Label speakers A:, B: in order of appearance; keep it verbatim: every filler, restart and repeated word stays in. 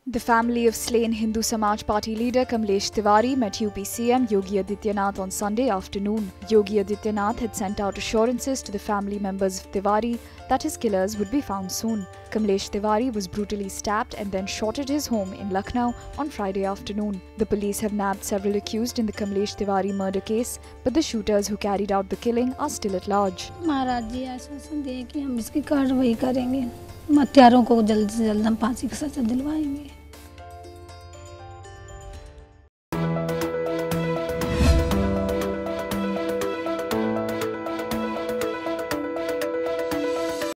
A: The family of slain Hindu Samaj Party leader Kamlesh Tiwari met U P C M Yogi Adityanath on Sunday afternoon. Yogi Adityanath had sent out assurances to the family members of Tiwari that his killers would be found soon. Kamlesh Tiwari was brutally stabbed and then shot at his home in Lucknow on Friday afternoon. The police have nabbed several accused in the Kamlesh Tiwari murder case, but the shooters who carried out the killing are still at large.
B: महाराज जी आश्वासन दिए कि हम इसकी कार्रवाई करेंगे, हत्यारों को जल्द से जल्द हम फांसी की सजा दिलवाएंगे।